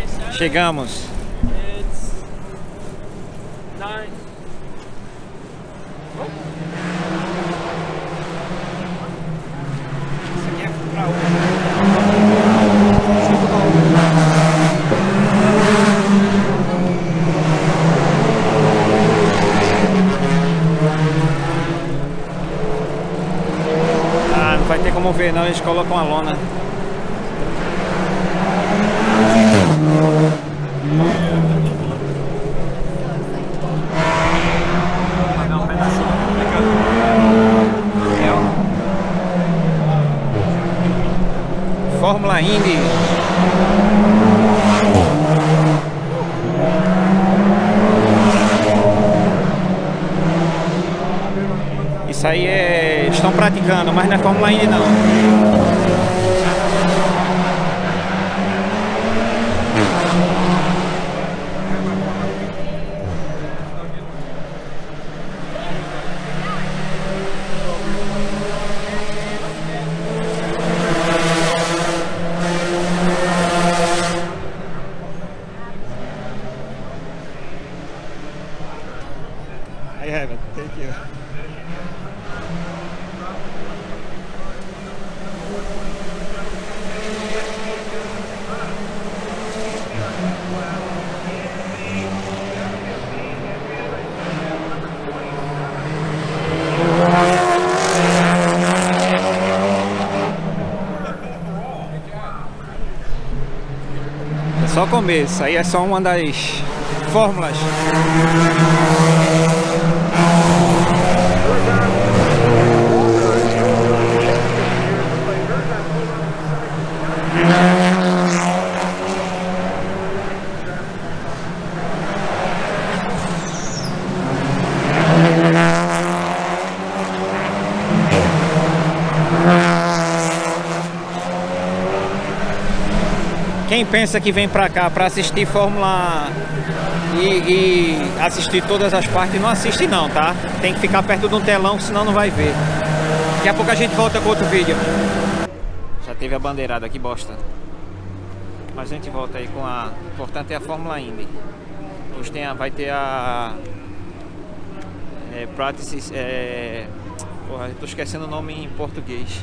Chegamos. It's 9. Isso aqui é pra hoje. Ah, não vai ter como ver não, eles colocam a lona. Fórmula Indy. Isso aí é... estão praticando, mas não é Fórmula Indy não. I haven't. Thank you. É só o começo, aí é só uma das fórmulas. Quem pensa que vem pra cá pra assistir Fórmula e assistir todas as partes, não assiste não, tá? Tem que ficar perto de um telão, senão não vai ver. Daqui a pouco a gente volta com outro vídeo. Já teve a bandeirada, que bosta. Mas a gente volta aí com a... O importante é a Fórmula Indy. Hoje tem vai ter a... Practice... Porra, eu tô esquecendo o nome em português.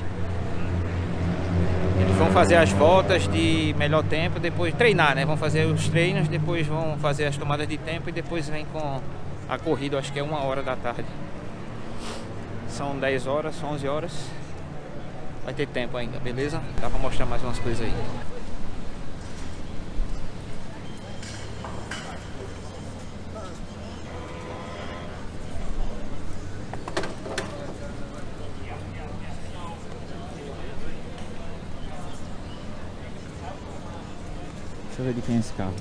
Eles vão fazer as voltas de melhor tempo, depois treinar, né? Vão fazer os treinos, depois vão fazer as tomadas de tempo e depois vem com a corrida, acho que é 1h da tarde. São 10 horas, 11 horas. Vai ter tempo ainda, beleza? Dá pra mostrar mais umas coisas aí. Deixa eu ver de quem é esse carro.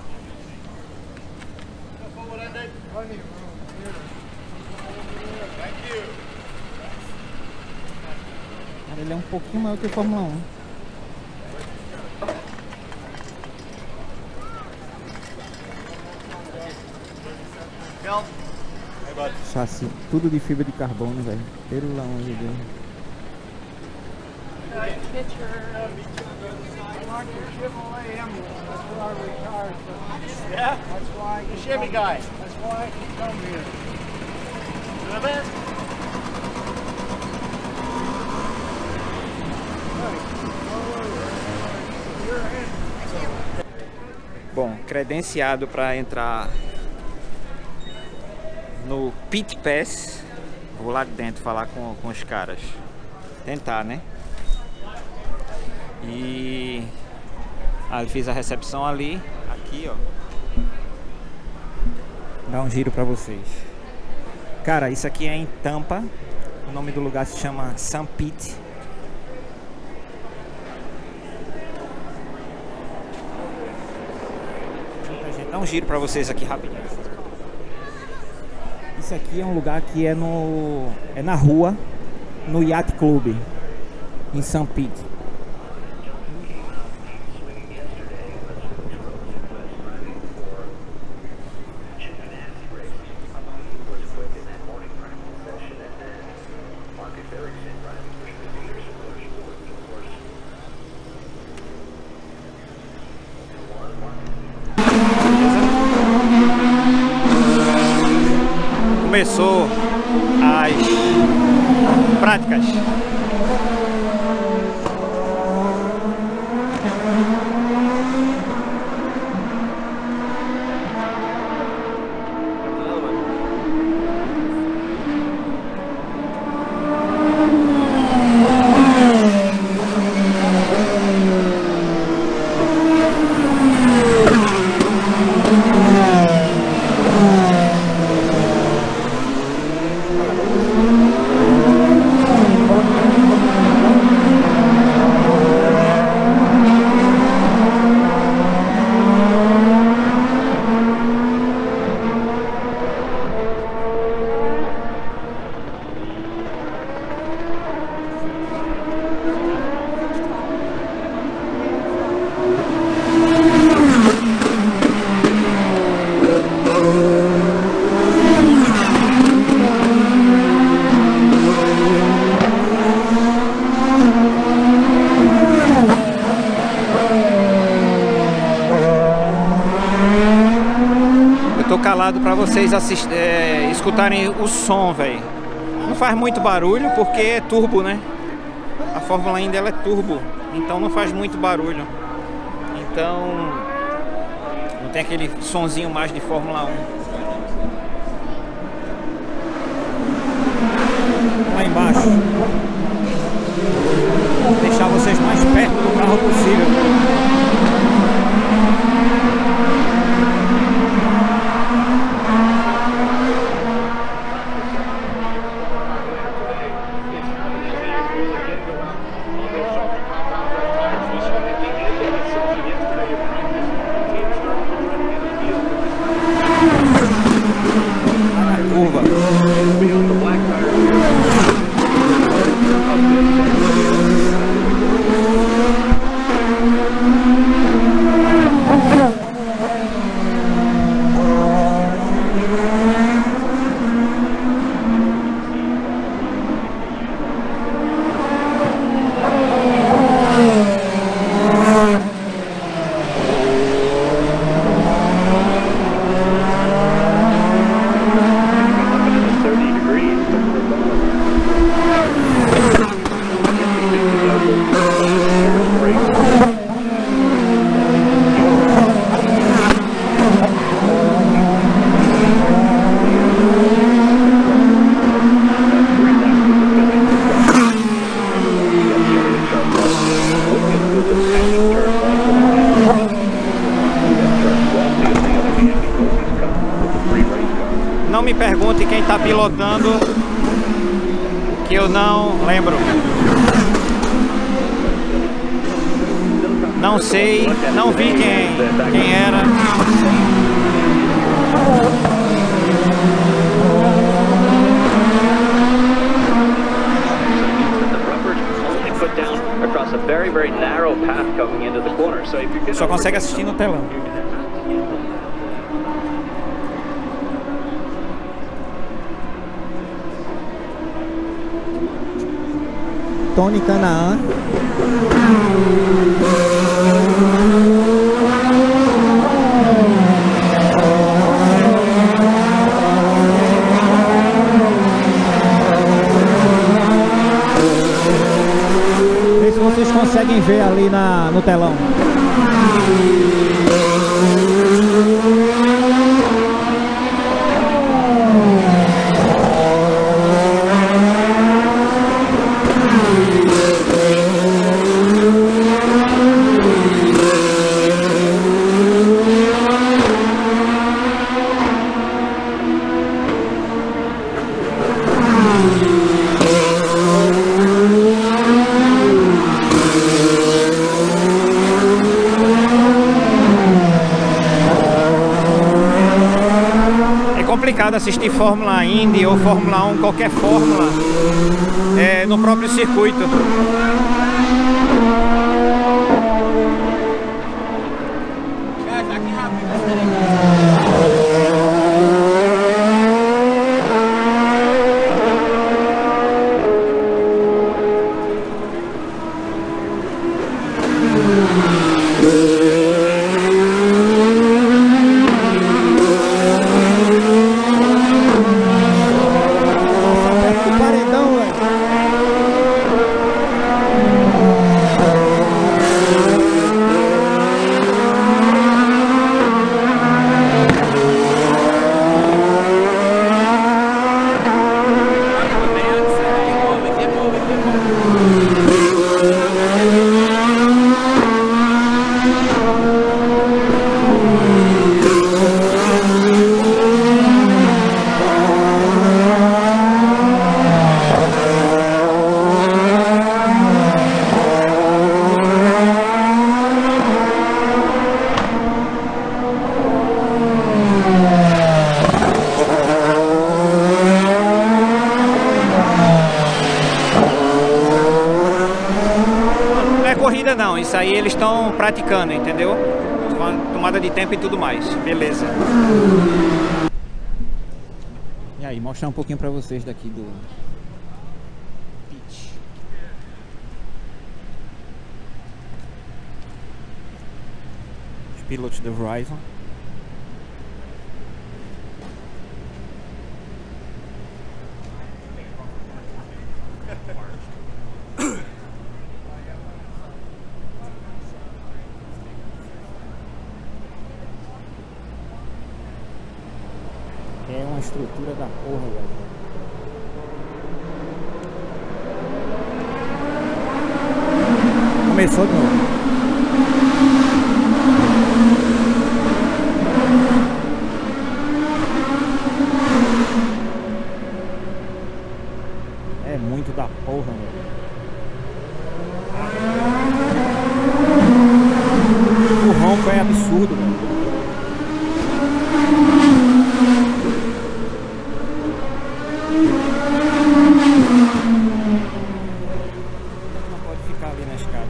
Cara, ele é um pouquinho maior que o Fórmula 1. Chassi, tudo de fibra de carbono, velho. Pelo amor de Deus. Yeah? That's why the Chevy guy. That's why I can come here. Bom, credenciado para entrar no Pit Pass. Vou lá dentro falar com os caras. Tentar, né? E... eu fiz a recepção ali. Aqui, ó. Dá um giro pra vocês. Cara, isso aqui é em Tampa. O nome do lugar se chama St. Pete. Dá um giro pra vocês aqui rapidinho. Isso aqui é um lugar que é na rua, no Yacht Club, em St. Pete. começou as práticas. Tô calado para vocês escutarem o som, velho. Não faz muito barulho porque é turbo, né? A Fórmula ainda ela é turbo, então não faz muito barulho. Então não tem aquele sonzinho mais de Fórmula 1. Lá embaixo. Vou deixar vocês mais perto do carro possível. Não me pergunte quem está pilotando, que eu não lembro. Não sei, não vi quem era. Só consegue assistir no telão. Tony Canaan. Vê se vocês conseguem ver ali no telão. Complicado assistir Fórmula Indy ou Fórmula 1, qualquer fórmula, no próprio circuito. não, isso aí eles estão praticando, entendeu? Tomada de tempo e tudo mais, beleza. E aí, mostrar um pouquinho pra vocês daqui do pitch. Os pilotos do Verizon. É uma estrutura da porra, velho. Começou de novo. É muito da porra, velho. O ronco é absurdo, velho. Não pode ficar ali na escada.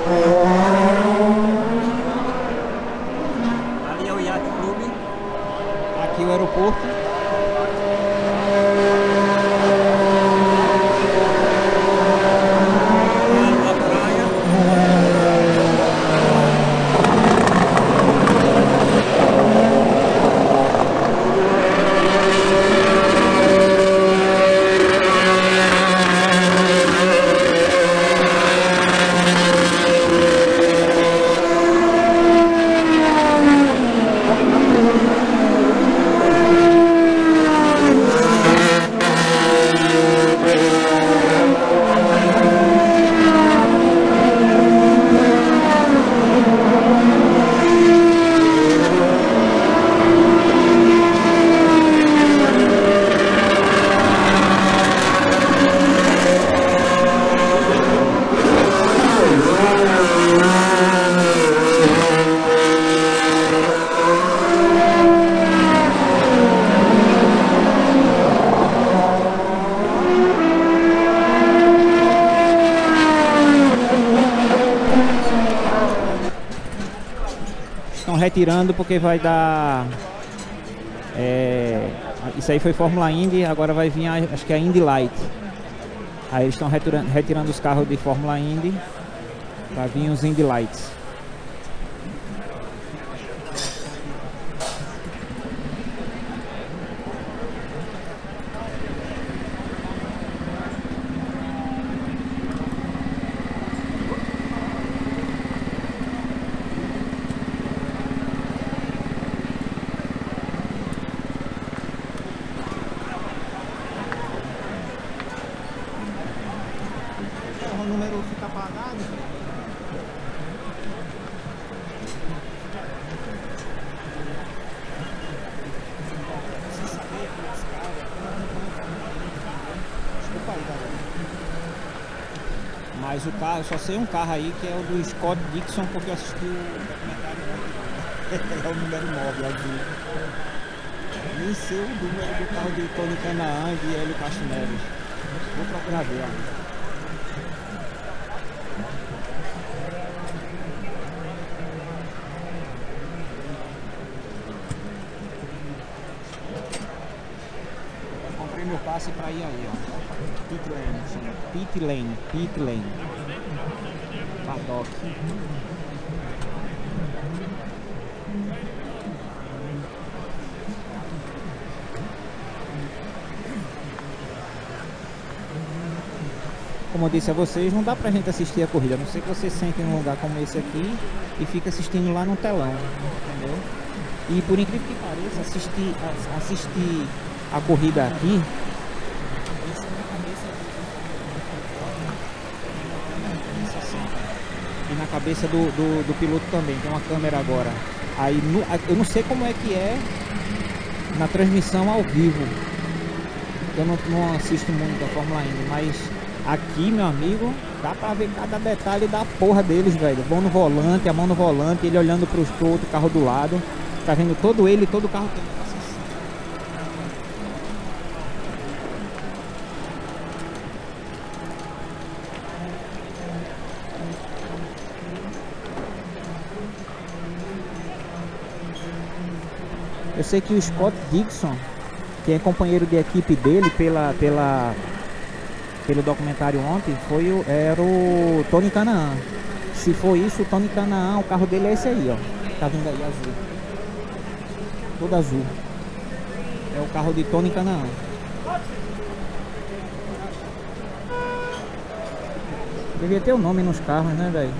Ali é o Yacht Club. Aqui o aeroporto. Estão retirando porque vai dar... isso aí foi Fórmula Indy, agora vai vir, acho que é a Indy Light. Aí eles estão retirando os carros de Fórmula Indy, vai vir os Indy Lights. O número fica apagado. Mas o carro, só sei um carro aí que é o do Scott Dixon, porque eu assisti o documentário ontem. É o número 9 azul. Nem sei o número do carro de Tony Canaan e de Hélio Castro Neves. Vou procurar ver. Comprei meu passe pra ir aí, ó. Pit Lane. Paddock. Como eu disse a vocês, não dá pra gente assistir a corrida, a não ser que você sente num lugar como esse aqui e fica assistindo lá no telão, entendeu? E por incrível que pareça, assistir a corrida aqui, e na cabeça do piloto também, tem uma câmera agora. Aí eu não sei como é que é na transmissão ao vivo, eu não assisto muito a Fórmula Indy, mas aqui, meu amigo, dá pra ver cada detalhe da porra deles, velho. Vão no volante, a mão no volante, ele olhando pro outro carro do lado. Tá vendo todo ele e todo o carro dele. Eu sei que o Scott Dixon, que é companheiro de equipe dele pelo documentário ontem, era o Tony Canaan. Se for isso, o Tony Canaan, o carro dele é esse aí, ó. Tá vendo aí, azul. Todo azul. É o carro de Tony Canaan. Devia ter o nome nos carros, né, velho?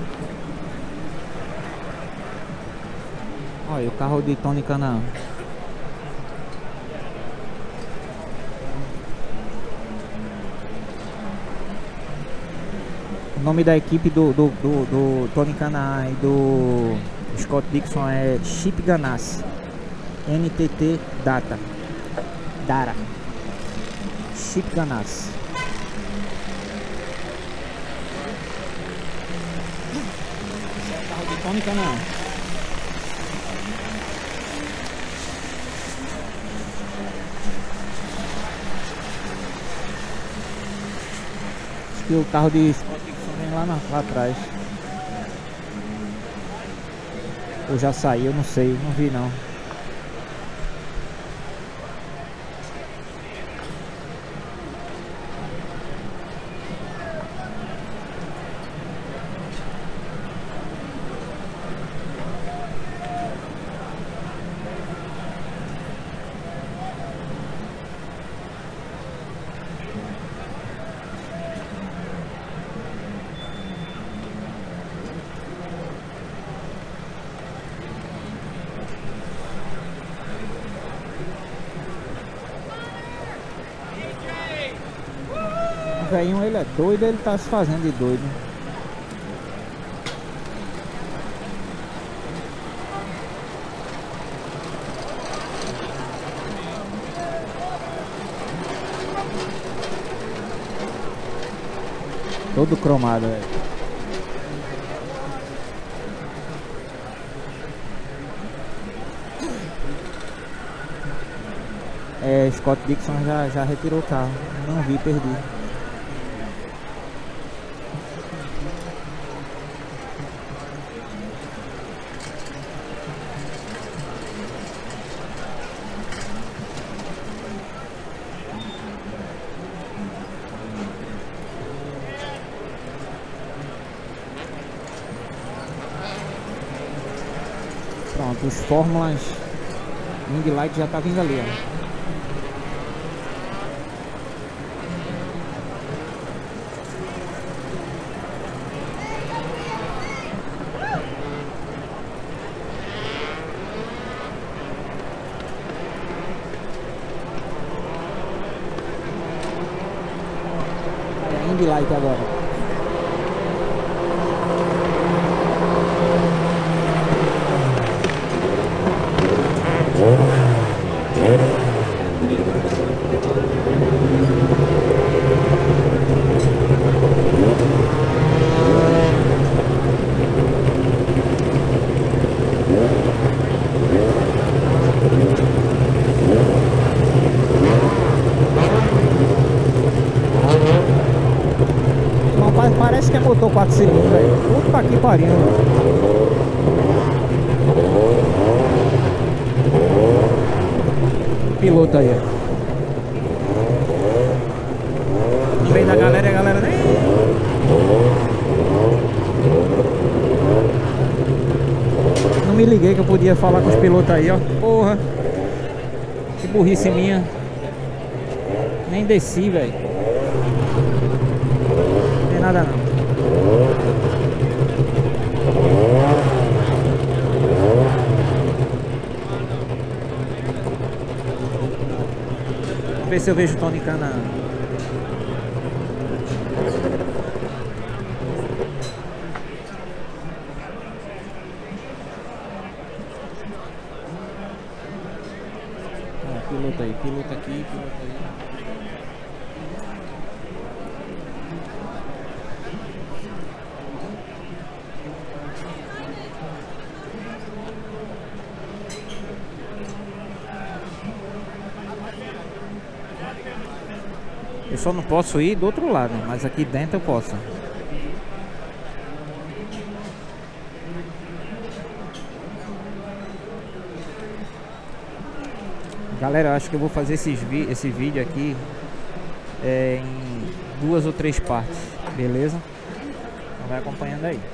Olha, o carro de Tony Canaan. O nome da equipe do Tony Canaan e do Scott Dixon é Chip Ganassi. NTT Dara. Chip Ganassi. Esse é o carro de Tony Canaan. Acho que o carro de Scott Dixon vem lá atrás. Ou já saiu, não sei, não vi não. O velhinho, ele é doido, ele tá se fazendo de doido. Todo cromado, velho. Scott Dixon já retirou o carro. Não vi, perdi. Pronto, os Fórmulas Indy Light já tá vindo ali, ó. Indy Light agora. Parece que é motor 4 cilindros, velho. Puta que pariu. Piloto aí, ó. No meio da galera, a galera nem... Não me liguei que eu podia falar com os pilotos aí, ó. Porra. Que burrice minha. Nem desci, velho. Não tem nada não. Vamos ver se eu vejo o Tony Kanaan. Piloto aí, piloto aqui, piloto aí. Eu só não posso ir do outro lado, mas aqui dentro eu posso. Galera, eu acho que eu vou fazer esse vídeo aqui em 2 ou 3 partes, beleza? Então vai acompanhando aí.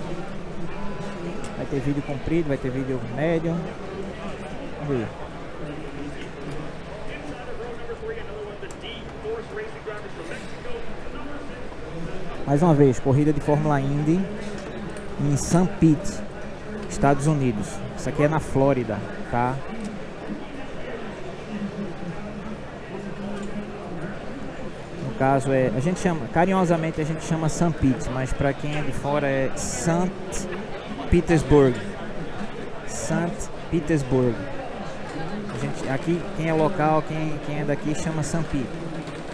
Vai ter vídeo comprido, vai ter vídeo médio. Vamos ver. Mais uma vez, corrida de Fórmula Indy em St. Pete, Estados Unidos. Isso aqui é na Flórida, tá? No caso a gente chama, carinhosamente a gente chama St. Pete, mas para quem é de fora é St. Petersburg. St. Petersburg. A gente, aqui quem é local, quem é daqui chama St. Pete.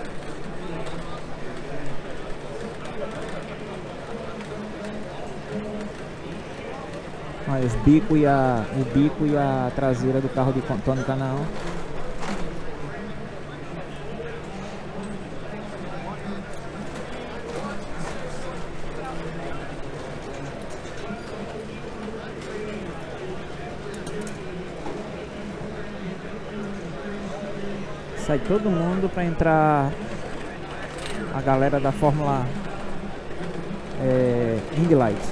Olha, o bico e a traseira do carro de Tony Kanaan. Sai todo mundo pra entrar a galera da Fórmula Indy Lights.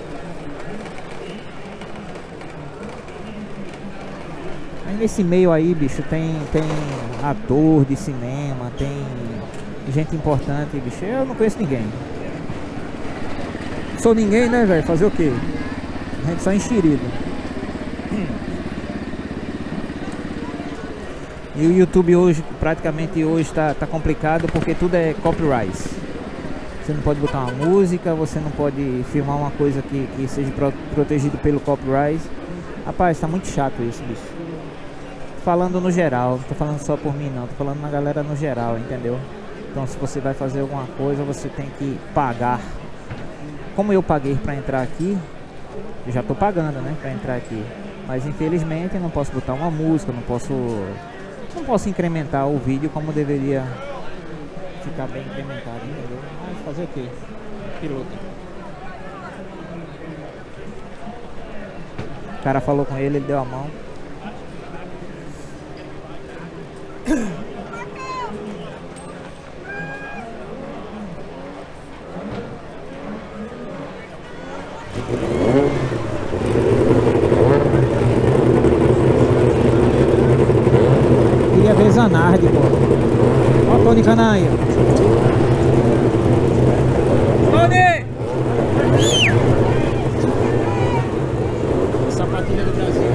Aí nesse meio aí, bicho, tem ator de cinema, tem gente importante, bicho. Eu não conheço ninguém. Sou ninguém, né, velho? Fazer o quê? A gente só enxerido. E o YouTube hoje, praticamente hoje, tá complicado porque tudo é copyright. Você não pode botar uma música, você não pode filmar uma coisa que seja protegido pelo copyright. Rapaz, tá muito chato isso, bicho. Falando no geral, não tô falando só por mim não, tô falando na galera no geral, entendeu? Então se você vai fazer alguma coisa, você tem que pagar. Como eu paguei pra entrar aqui, eu já tô pagando, né, pra entrar aqui. Mas infelizmente eu não posso botar uma música, não posso incrementar o vídeo como deveria ficar bem incrementado, entendeu? Mas fazer o quê? Piloto. O cara falou com ele deu a mão. Queria ver Zanardi, pô. Ó o Tony Cananha. Tony! Sapatilha do Brasil.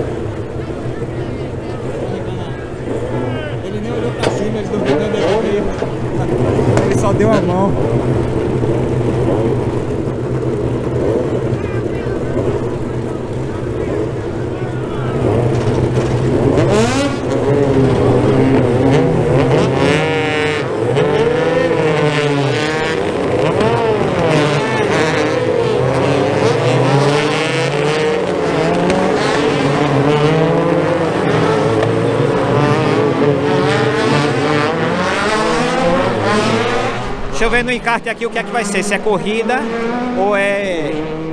Tony Cananha. Ele nem olhou pra cima, ele duvidou dele veio. Ele só deu a mão. Deixa eu ver no encarte aqui o que é que vai ser, se é corrida ou é...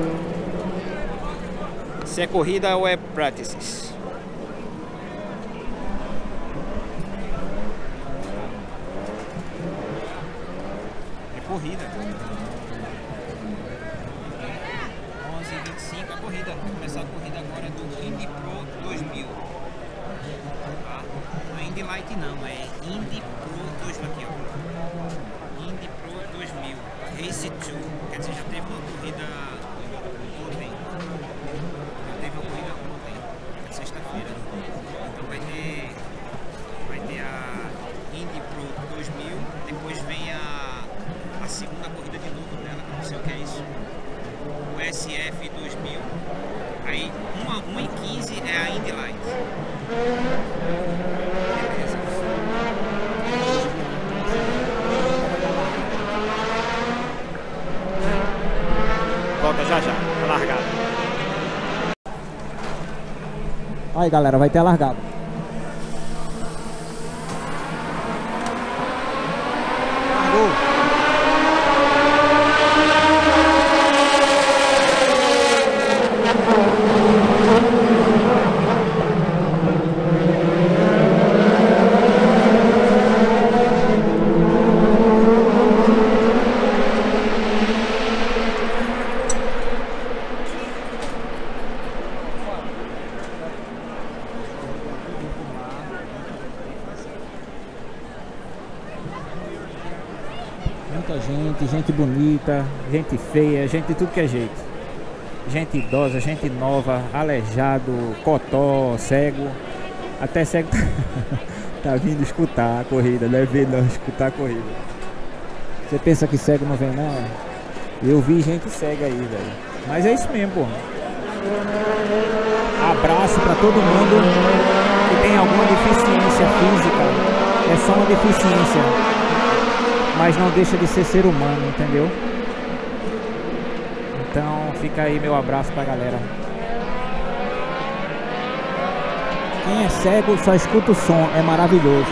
Se é corrida ou é practices. É corrida. 11h25 a corrida. Vai começar a corrida agora do Indy Pro 2000. Tá? Não é Indy Light não, é Indy Pro 2000 aqui, ó. Indy Pro 2000, Race 2, quer dizer, já teve uma corrida ontem. Já teve uma corrida ontem, sexta-feira. Então vai ter a Indy Pro 2000, depois vem a segunda corrida de novo dela, não sei o que é isso. O SF 2000, aí 1h15 é a Indy Light. Beleza. Volta já, a largada. Aí galera, vai ter a largada. Largou. Muita gente bonita, gente feia, gente de tudo que é jeito. Gente idosa, gente nova, aleijado, cotó, cego. Até cego tá vindo escutar a corrida, deve vir não escutar a corrida. Você pensa que cego não vem não? Eu vi gente cega aí, velho. Mas é isso mesmo, pô. Abraço pra todo mundo que tem alguma deficiência física. É só uma deficiência, mas não deixa de ser humano, entendeu? Então fica aí meu abraço pra galera. Quem é cego só escuta o som, é maravilhoso.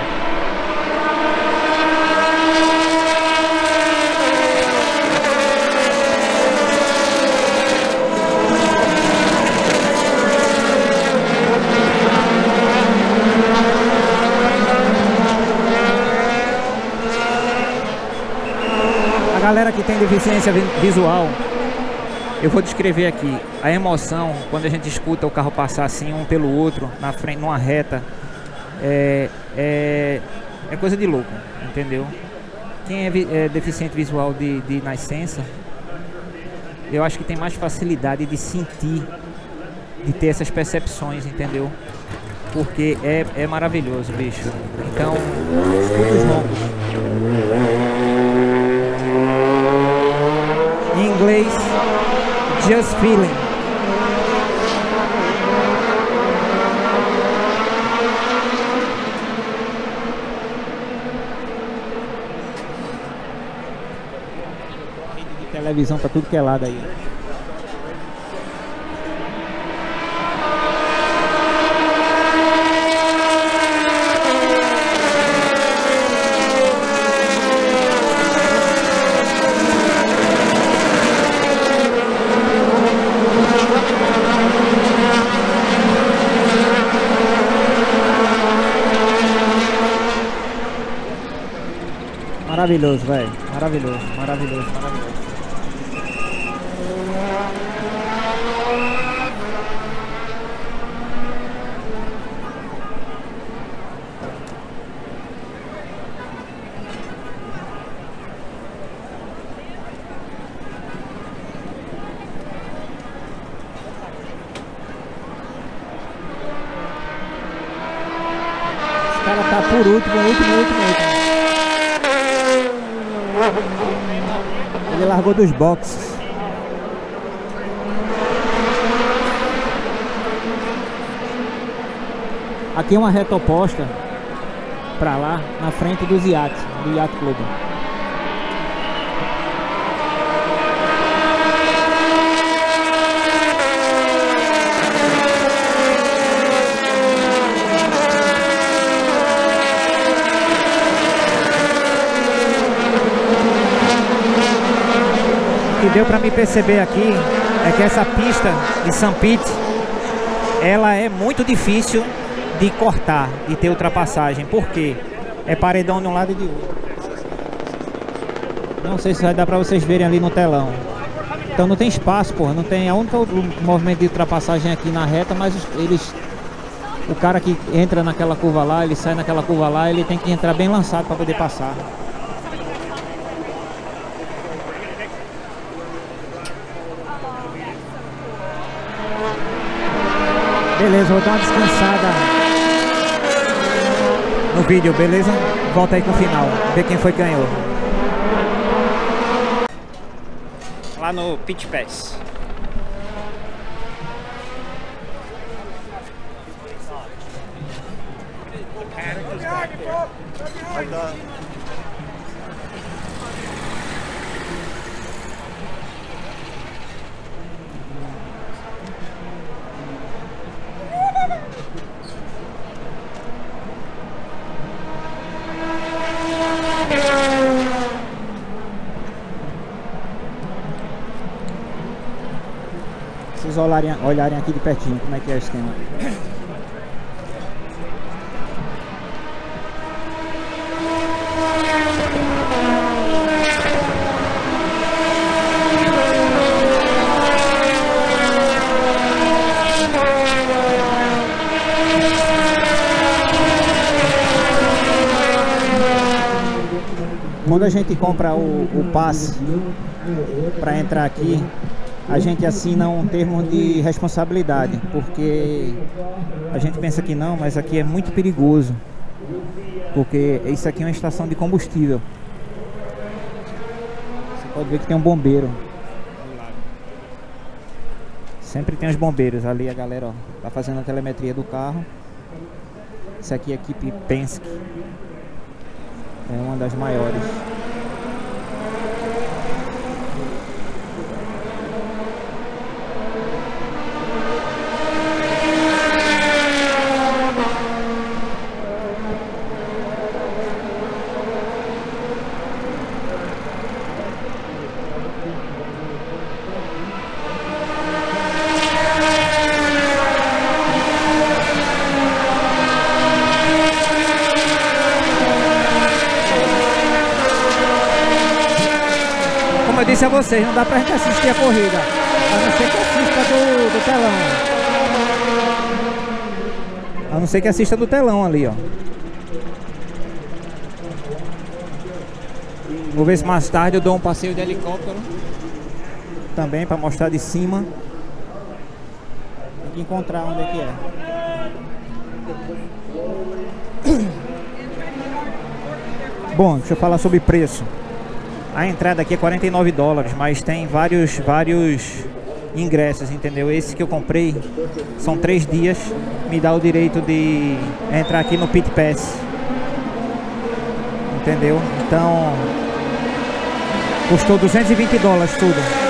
galera que tem deficiência visual, eu vou descrever aqui a emoção quando a gente escuta o carro passar assim um pelo outro na frente, numa reta. É coisa de louco, entendeu? Quem é deficiente visual de nascença, eu acho que tem mais facilidade de sentir, de ter essas percepções, entendeu? Porque é maravilhoso, bicho. Então, escuta os roncos. Em inglês, Just Feeling. Televisão pra tudo que é lado aí. Maravilhoso, velho. Maravilhoso, maravilhoso, maravilhoso. Esse cara tá por último. Ele largou dos boxes. Aqui é uma reta oposta pra lá, na frente dos iates, do Yacht Club. O que deu para me perceber aqui é que essa pista de St. Pete, ela é muito difícil de cortar, de ter ultrapassagem, porque é paredão de um lado e de outro. Não sei se vai dar para vocês verem ali no telão. Então não tem espaço, porra, não tem. A única movimento de ultrapassagem aqui na reta, mas o cara que entra naquela curva lá, ele sai naquela curva lá, ele tem que entrar bem lançado para poder passar. Beleza, vou dar uma descansada no vídeo, beleza? Volta aí com o final, ver quem foi que ganhou. Lá no Pit Pass. Vocês olharem aqui de pertinho como é que é o esquema. Quando a gente compra o passe para entrar aqui, a gente assina um termo de responsabilidade, porque a gente pensa que não, mas aqui é muito perigoso, porque isso aqui é uma estação de combustível. Você pode ver que tem um bombeiro. Sempre tem os bombeiros ali, a galera ó, tá fazendo a telemetria do carro. Essa aqui é a equipe Penske, é uma das maiores. eu disse a vocês, não dá pra gente assistir a corrida, a não ser que assista do telão. A não ser que assista do telão ali, ó. Vou ver se mais tarde eu dou um passeio de helicóptero também pra mostrar de cima. Tem que encontrar onde é que é. Bom, deixa eu falar sobre preço. A entrada aqui é 49 dólares, mas tem vários ingressos, entendeu? Esse que eu comprei são 3 dias, me dá o direito de entrar aqui no Pit Pass, entendeu? Então custou 220 dólares tudo.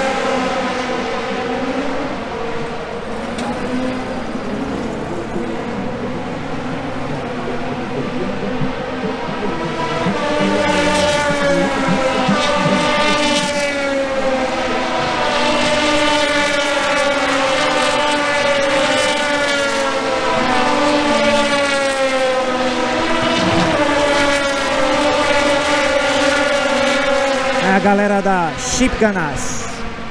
A galera da Chip Ganassi.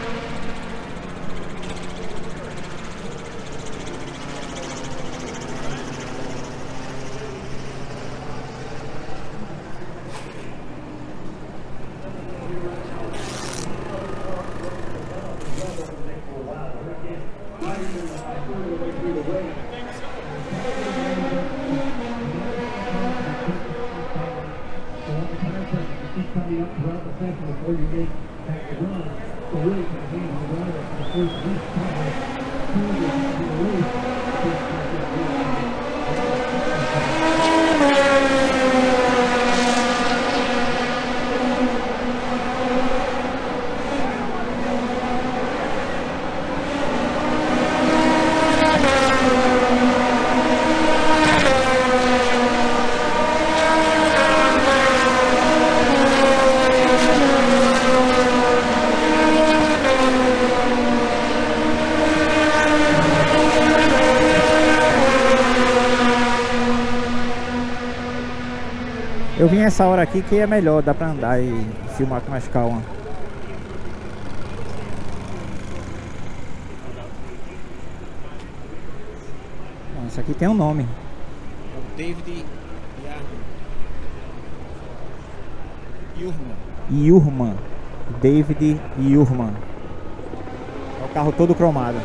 Eu vim essa hora aqui que é melhor, dá pra andar e filmar com mais calma. Bom, isso aqui tem um nome. É o David Yurman. David Yurman. É o carro todo cromado.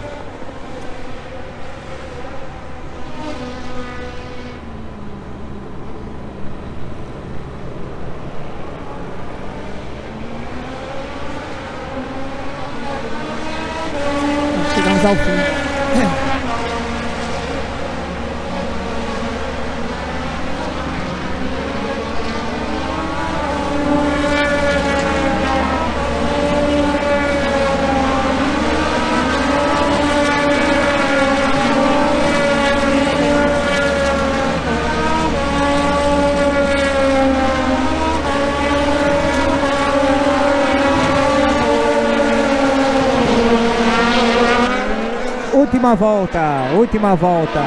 Chegamos ao fim. Última volta, última volta.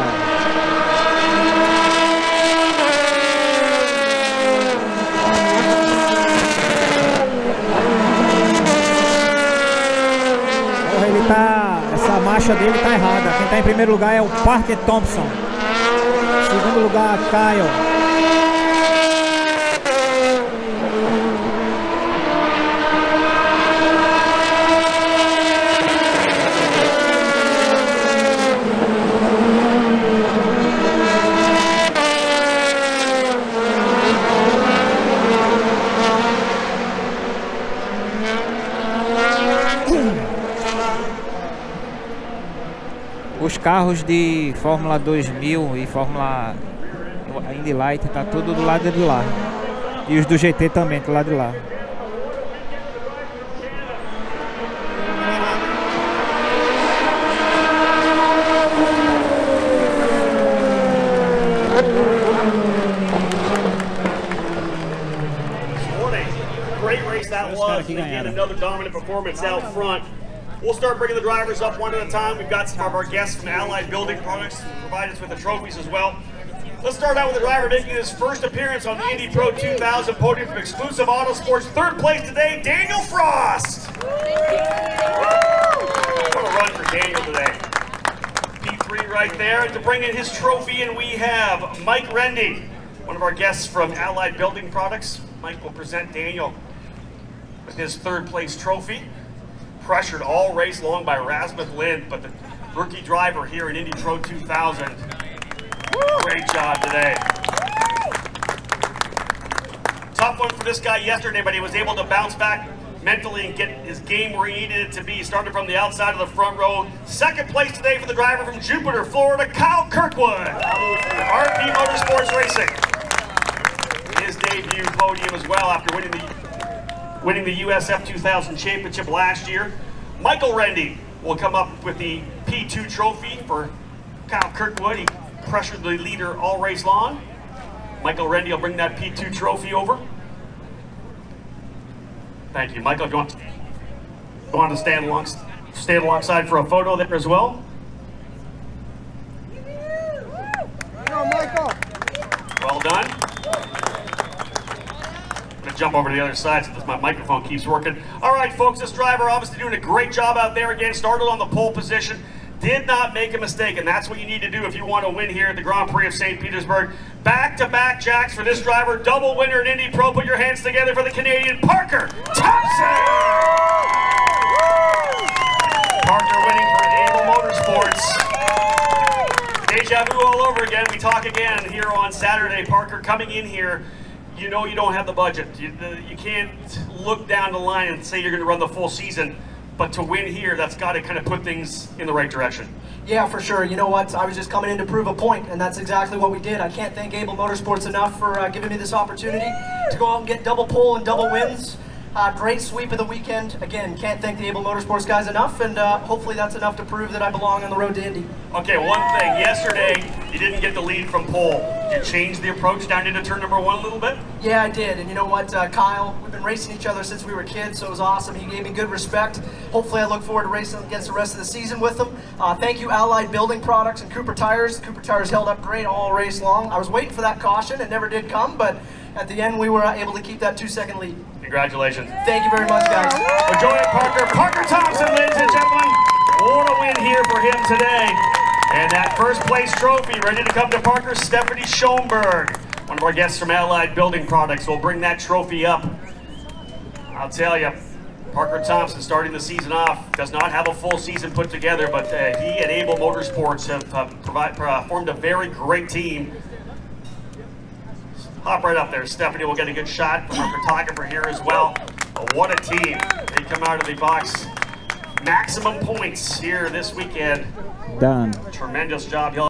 Ele tá, essa marcha dele tá errada. Quem tá em primeiro lugar é o Parker Thompson. Segundo lugar, Kyle. Os carros de Fórmula 2000 e Fórmula Indy Light tá tudo do lado de lá. E os do GT também do lado de lá. Great race that was. Again, another dominant performance out front. We'll start bringing the drivers up one at a time. We've got some of our guests from Allied Building Products who provide us with the trophies as well. Let's start out with the driver making his first appearance on the Indy Pro 2000 podium from Exclusive Autosports. Third place today, Daniel Frost. What a run for Daniel today. P3 right there. To bring in his trophy, and we have Mike Rendy, one of our guests from Allied Building Products. Mike will present Daniel with his third place trophy. Pressured all race long by Rasmus Lind, but the rookie driver here in Indy Pro 2000. Great job today. Tough one for this guy yesterday, but he was able to bounce back mentally and get his game where he needed it to be. He started from the outside of the front row. Second place today for the driver from Jupiter, Florida, Kyle Kirkwood. RP Motorsports Racing. His debut podium as well after winning the USF 2000 championship last year. Michael Rendy will come up with the P2 trophy for Kyle Kirkwood. He pressured the leader all race long. Michael Rendy will bring that P2 trophy over. Thank you, Michael. If you want to stand alongside for a photo there as well. Go, Michael. Well done. I'm gonna jump over to the other side so that my microphone keeps working. All right, folks, this driver obviously doing a great job out there again. Started on the pole position. Did not make a mistake, and that's what you need to do if you want to win here at the Grand Prix of St. Petersburg. Back-to-back jacks for this driver, double winner in Indy Pro. Put your hands together for the Canadian Parker Thompson! Parker winning for Able Motorsports. Deja vu all over again. We talk again here on Saturday. Parker coming in here. You know you don't have the budget. You can't look down the line and say you're going to run the full season. But to win here, that's got to kind of put things in the right direction. Yeah, for sure. You know what? I was just coming in to prove a point, and that's exactly what we did. I can't thank Able Motorsports enough for giving me this opportunity to go out and get double pole and double wins. Great sweep of the weekend. Again, can't thank the Able Motorsports guys enough, and hopefully that's enough to prove that I belong on the road to Indy. Okay, one thing. Yesterday, you didn't get the lead from pole. Did you change the approach down into turn number 1 a little bit? Yeah, I did. And you know what, Kyle, we've been racing each other since we were kids, so it was awesome. He gave me good respect. Hopefully I look forward to racing against the rest of the season with him. Thank you, Allied Building Products and Cooper Tires. Cooper Tires held up great all race long. I was waiting for that caution. It never did come, but at the end, we were able to keep that 2-second lead. Congratulations. Thank you very much, guys. Enjoy it, Parker Thompson, ladies and gentlemen. What a win here for him today. And that first place trophy ready to come to Parker. Stephanie Schoenberg, one of our guests from Allied Building Products, will bring that trophy up. I'll tell you, Parker Thompson starting the season off, does not have a full season put together, but he and Able Motorsports have formed a very great team. Hop right up there. Stephanie will get a good shot from our photographer here as well. But what a team. They come out of the box. Maximum points here this weekend. Done. Tremendous job.